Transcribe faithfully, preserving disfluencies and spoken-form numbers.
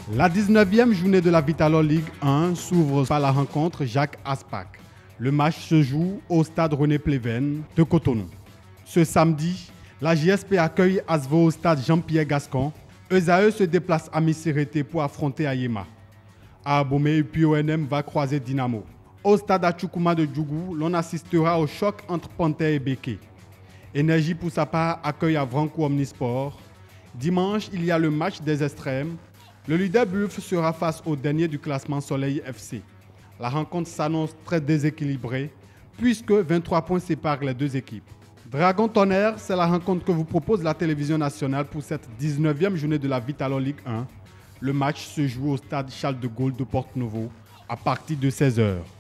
La dix-neuvième journée de la Vital'Or Ligue un s'ouvre par la rencontre Jacques Aspac. Le match se joue au stade René Pleven de Cotonou. Ce samedi, la J S P accueille Asvo au stade Jean-Pierre Gascon. Esae se déplace à Missérété pour affronter Ayema. À Abomey, P O N M va croiser Dynamo. Au stade Achoukouma de Djougou, l'on assistera au choc entre Panthère et Béké. Énergie pour sa part accueille Avranco Omnisport. Dimanche, il y a le match des extrêmes. Le leader Buff sera face au dernier du classement Soleil F C. La rencontre s'annonce très déséquilibrée puisque vingt-trois points séparent les deux équipes. Dragon Tonnerre, c'est la rencontre que vous propose la télévision nationale pour cette dix-neuvième journée de la Vital'Or Ligue un. Le match se joue au stade Charles de Gaulle de Porto-Novo à partir de seize heures.